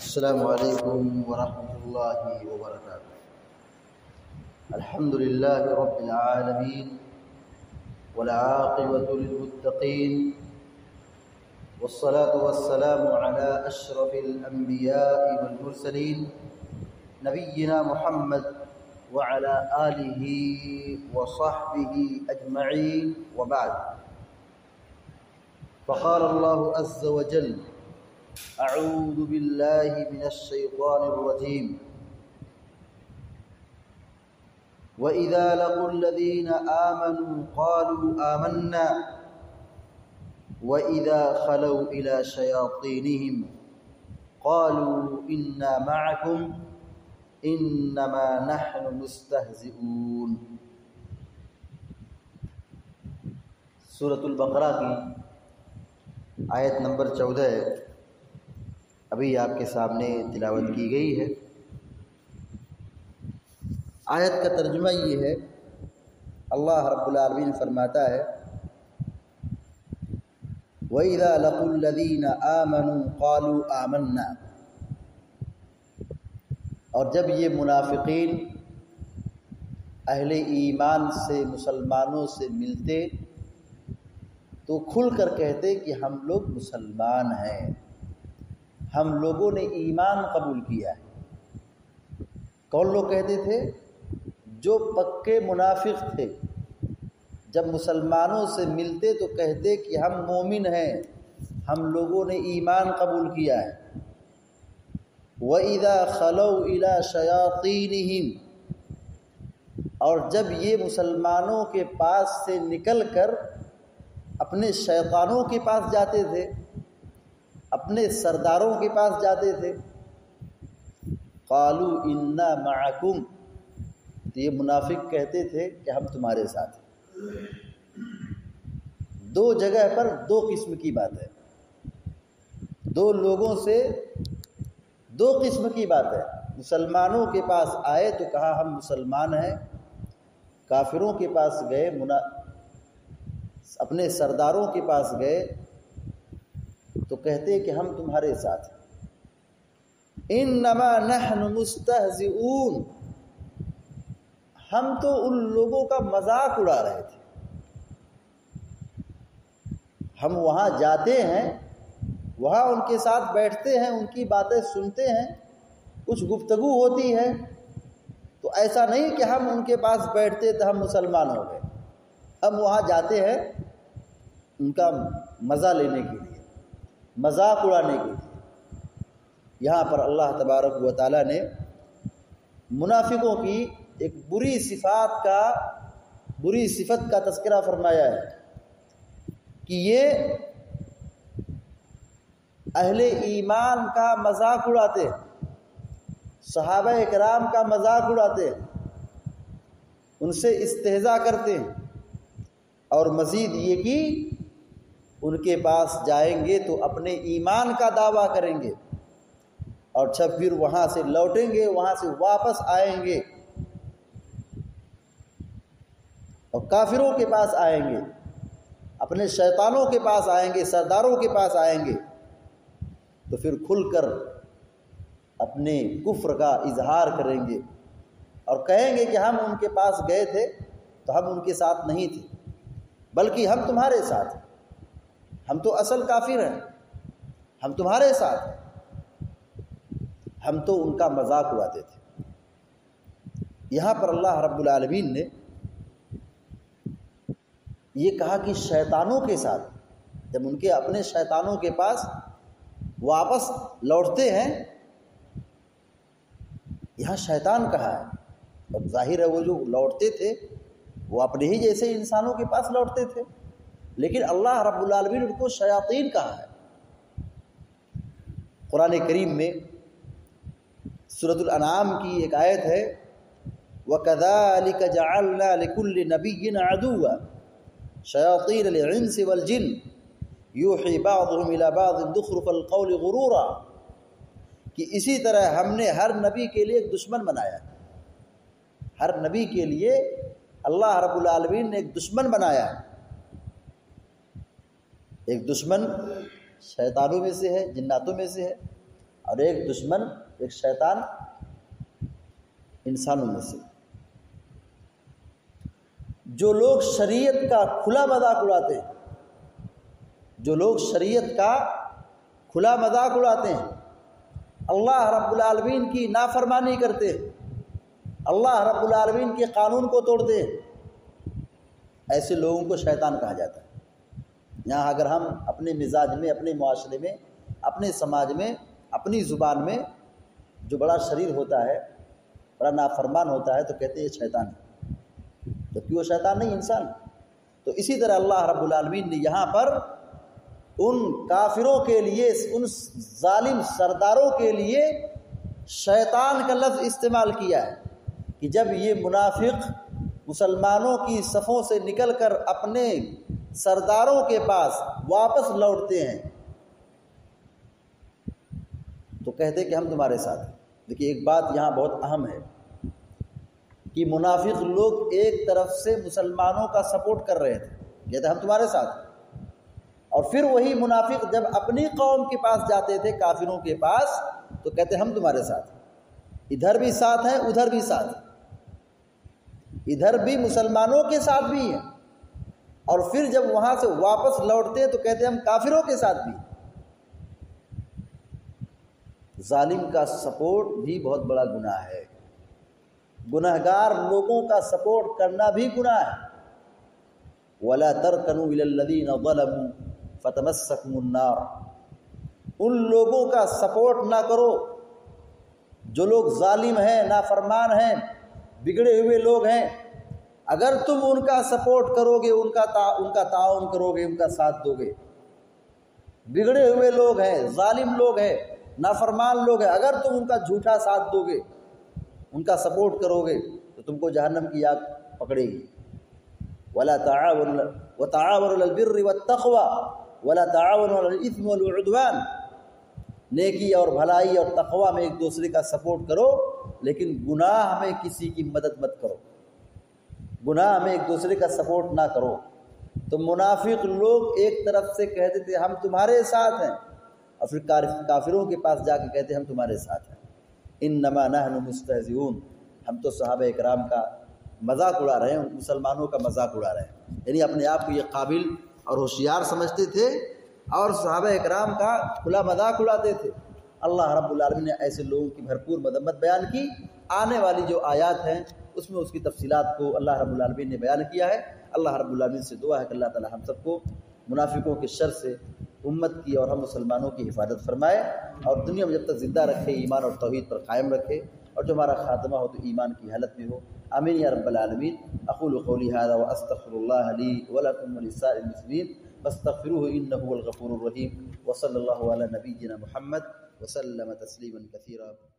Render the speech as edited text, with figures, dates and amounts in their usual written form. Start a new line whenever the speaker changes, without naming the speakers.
السلام علیکم ورحمۃ اللہ وبرکاتہ۔ الحمد للہ رب العالمین والعاقبۃ للمتقین والصلاة والسلام علی اشرف الانبیاء والمرسلین نبینا محمد وعلی آلہ وصحبہ اجمعین وبعد۔ فقال اللہ عز وجل: اعوذ باللہ من الشیطان الرجیم وَإِذَا لَقُوا الَّذِينَ آمَنُوا قَالُوا آمَنَّا وَإِذَا خَلَوْا إِلَى شَيَاطِينِهِمْ قَالُوا إِنَّا مَعَكُمْ إِنَّمَا نَحْنُ مُسْتَهْزِئُونَ۔ سورۃ البقرہ کی آیت نمبر 14 ابھی آپ کے سامنے تلاوت کی گئی ہے۔ آیت کا ترجمہ یہ ہے، اللہ رب العالمین فرماتا ہے وَإِذَا لَقُوا الَّذِينَ آمَنُوا قَالُوا آمَنَّا، اور جب یہ منافقین اہل ایمان سے مسلمانوں سے ملتے تو کھل کر کہتے کہ ہم لوگ مسلمان ہیں، ہم لوگوں نے ایمان قبول کیا ہے۔ کون لوگ کہتے تھے؟ جو پکے منافق تھے، جب مسلمانوں سے ملتے تو کہتے کہ ہم مومن ہیں، ہم لوگوں نے ایمان قبول کیا ہے۔ وَإِذَا خَلَوْا إِلَى شَيَاطِينِهِمْ، اور جب یہ مسلمانوں کے پاس سے نکل کر اپنے شیطانوں کے پاس جاتے تھے، اپنے سرداروں کے پاس جاتے تھے، قالوا انا معکم، تو یہ منافق کہتے تھے کہ ہم تمہارے ساتھ ہیں۔ دو جگہ پر دو قسم کی بات ہے، دو لوگوں سے دو قسم کی بات ہے۔ مسلمانوں کے پاس آئے تو کہا ہم مسلمان ہیں، کافروں کے پاس گئے، اپنے سرداروں کے پاس گئے تو کہتے کہ ہم تمہارے ساتھ ہیں۔ انما نحن مستہزئون، ہم تو ان لوگوں کا مذاق اڑا رہے تھے۔ ہم وہاں جاتے ہیں، وہاں ان کے ساتھ بیٹھتے ہیں، ان کی باتیں سنتے ہیں، کچھ گفتگو ہوتی ہے، تو ایسا نہیں کہ ہم ان کے پاس بیٹھتے تو ہم مسلمان ہو گئے۔ ہم وہاں جاتے ہیں ان کا مزہ لینے کے لیے، مذاق اڑانے کے لیے۔ یہاں پر اللہ تبارک و تعالیٰ نے منافقوں کی ایک بری صفت کا تذکرہ فرمایا ہے کہ یہ اہل ایمان کا مذاق اڑاتے ہیں، صحابہ کرام کا مذاق اڑاتے ہیں، ان سے استہزاء کرتے ہیں، اور مزید یہ کہ ان کے پاس جائیں گے تو اپنے ایمان کا دعویٰ کریں گے، اور جب پھر وہاں سے لوٹیں گے، وہاں سے واپس آئیں گے اور کافروں کے پاس آئیں گے، اپنے شیطانوں کے پاس آئیں گے، سرداروں کے پاس آئیں گے، تو پھر کھل کر اپنے کفر کا اظہار کریں گے اور کہیں گے کہ ہم ان کے پاس گئے تھے تو ہم ان کے ساتھ نہیں تھے، بلکہ ہم تمہارے ساتھ ہیں، ہم تو اصل کافر ہیں، ہم تمہارے ساتھ ہیں۔ ہم تو ان کا مذاق اڑاتے تھے۔ یہاں پر اللہ رب العالمین نے یہ کہا کہ شیطانوں کے ساتھ، جب ان کے اپنے شیطانوں کے پاس واپس لوٹتے ہیں، یہاں شیطان کہا ہے، اب ظاہر ہے وہ جو لوٹتے تھے وہ اپنے ہی جیسے انسانوں کے پاس لوٹتے تھے، لیکن اللہ رب العالمین ان کو شیاطین کہا ہے۔ قرآن کریم میں سورۃ الانعام کی ایک آیت ہے وَكَذَلِكَ جَعَلْنَا لِكُلِّ نَبِيٍّ عَدُوًّا شَيَاطِينَ الْإِنسِ وَالْجِنِّ يُوحِي بَعْضُهُمْ إِلَى بَعْضٍ زُخْرُفَ الْقَوْلِ غُرُورًا، کہ اسی طرح ہم نے ہر نبی کے لیے ایک دشمن بنایا، ہر نبی کے لیے اللہ رب العالمین نے ایک دشمن بنایا ہے۔ ایک دشمن شیطانوں میں سے ہے، جناتوں میں سے ہے، اور ایک دشمن، ایک شیطان انسانوں میں سے۔ جو لوگ شریعت کا کھلا مذاق اڑاتے ہیں، جو لوگ شریعت کا کھلا مذاق اڑاتے ہیں، اللہ رب العالمین کی نافرمانی کرتے ہیں، اللہ رب العالمین کے قانون کو توڑتے ہیں، ایسے لوگوں کو شیطان کہا جاتا ہے۔ یہاں اگر ہم اپنے مزاج میں، اپنے معاشرے میں، اپنے سماج میں، اپنی زبان میں جو بڑا شریر ہوتا ہے، بڑا نافرمان ہوتا ہے، تو کہتے ہیں یہ شیطان ہے، جبکہ وہ شیطان نہیں، انسان۔ تو اسی طرح اللہ رب العالمین نے یہاں پر ان کافروں کے لیے، ان ظالم سرداروں کے لیے شیطان کا لفظ استعمال کیا ہے کہ جب یہ منافق مسلمانوں کی صفوں سے نکل کر اپنے سرداروں کے پاس واپس لوٹتے ہیں تو کہتے کہ ہم تمہارے ساتھ ہیں۔ دیکھیے ایک بات یہاں بہت اہم ہے کہ منافق لوگ ایک طرف سے مسلمانوں کا سپورٹ کر رہے تھے، کہتے ہم تمہارے ساتھ ہیں، اور پھر وہی منافق جب اپنی قوم کے پاس جاتے تھے، کافروں کے پاس، تو کہتے ہم تمہارے ساتھ ہیں، ادھر بھی ساتھ ہیں، ادھر بھی ساتھ ہیں، ادھر بھی مسلمانوں کے ساتھ بھی ہیں، اور پھر جب وہاں سے واپس لوٹتے تو کہتے ہم کافروں کے ساتھ بھی۔ ظالم کا سپورٹ بھی بہت بڑا گناہ ہے، گنہگار لوگوں کا سپورٹ کرنا بھی گناہ ہے۔ وَلَا تَرْكَنُوا إِلَى الَّذِينَ ظَلَمُوا فَتَمَسَّكُمُ النَّارُ، ان لوگوں کا سپورٹ نہ کرو جو لوگ ظالم ہیں، نافرمان ہیں، بگڑے ہوئے لوگ ہیں۔ اگر تم ان کا سپورٹ کرو گے، ان کا تعاون کرو گے، ان کا ساتھ دو گے، بگڑے ہوئے لوگ ہیں، ظالم لوگ ہیں، نافرمان لوگ ہیں، اگر تم ان کا جھوٹا ساتھ دو گے، ان کا سپورٹ کرو گے، تو تم کو جہنم کی آگ پکڑے گی۔ وَلَا تَعَاوَنُوا وَتَعَاوَنُوا عَلَى الْبِرِّ وَالتَّقْوَى وَلَا تَعَاوَنُوا عَلَى الْإِثْمِ وَالْعُدْوَانِ، نیکی اور بھلائی اور تقوی میں ایک دوسرے کا سپورٹ کرو، لیکن گناہ میں کسی کی مدد مت کرو، گناہ میں ایک دوسرے کا سپورٹ نہ کرو۔ تو منافق لوگ ایک طرف سے کہتے تھے ہم تمہارے ساتھ ہیں، اور پھر کافروں کے پاس جا کے کہتے ہم تمہارے ساتھ ہیں۔ انما نحن مستہزئون، ہم تو صحابہ اکرام کا مذاق اڑا رہے ہیں، مسلمانوں کا مذاق اڑا رہے ہیں، یعنی اپنے آپ کو یہ قابل اور ہوشیار سمجھتے تھے اور صحابہ اکرام کا کھلا مذاق اڑاتے تھے۔ اللہ رب العالمین نے ایسے لوگوں کی بھرپور مذمت بیان کی۔ آنے والی جو آیات ہیں اس میں اس کی تفصیلات کو اللہ رب العالمین نے بیان کیا ہے۔ اللہ رب العالمین سے دعا ہے کہ اللہ تعالی ہم سب کو منافقوں کے شر سے امت کی اور ہم مسلمانوں کی حفاظت فرمائے، اور دنیا میں جب تک زندہ رکھے ایمان اور توحید پر قائم رکھے، اور جو ہمارا خاتمہ ہو تو ایمان کی حالت میں ہو۔ آمین یا رب العالمین۔ اقول قولی ھذا واستغفر اللہ لی ولکم ولسائر المسلمین فاستغفروه انه هو الغفور الرحیم، وصلی اللہ علی نبینا محمد وسلم تسلیما کثیرا۔